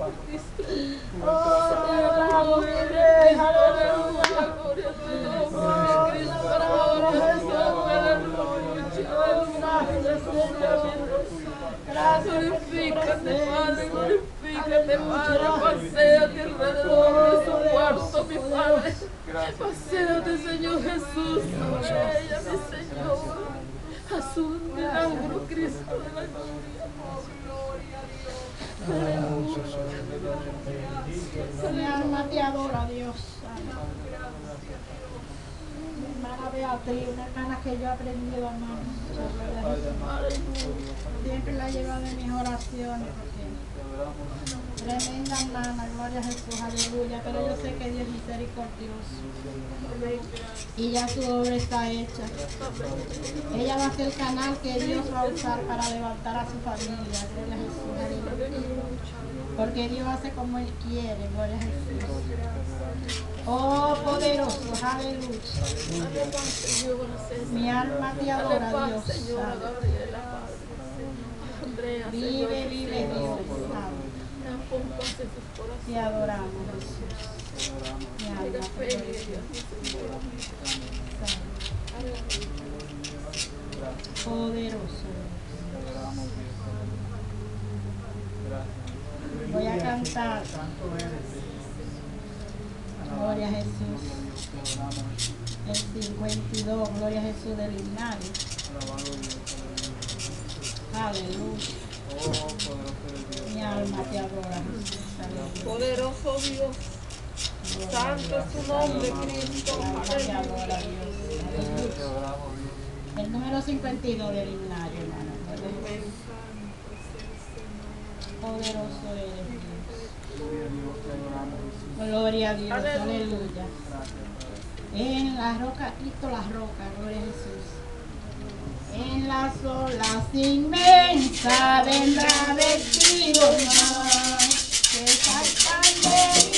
Glorifícate, Padre, glorifícate, Padre. Paséate alrededor de su cuarto, mi Padre. Paséate, Señor Jesús, sobre ella, mi Señor. A su milagro, Cristo de la gloria. Mi alma te adora, Dios. Mi hermana Beatriz, una hermana que yo he aprendido a amar. Siempre la llevo en mis oraciones porque tremenda hermana, gloria a Jesús, aleluya. Pero yo sé que Dios es misericordioso y ya su obra está hecha. Ella va a ser el canal que Dios va a usar para levantar a su familia, gloria a Jesús, aleluya. Porque Dios hace como Él quiere, gloria a Jesús. Oh, poderoso, aleluya. Mi alma te adora, Dios. Vive, vive, Dios. Te adoramos, Jesús. Mi alma te adora. Poderoso. Voy a cantar. Gloria a Jesús. El 52, gloria a Jesús del himnario. Aleluya. Mi alma te adora, Jesús. Aleluya. Poderoso Dios. Santo es tu nombre, Cristo. Mi alma te adora, Dios. Aleluya. El número 52 del himnario, hermano. Poderoso eres, Dios. Gloria a Dios, aleluya. En la roca, Cristo la roca, gloria a Jesús. En las olas inmensas vendrá vestido más que saltan de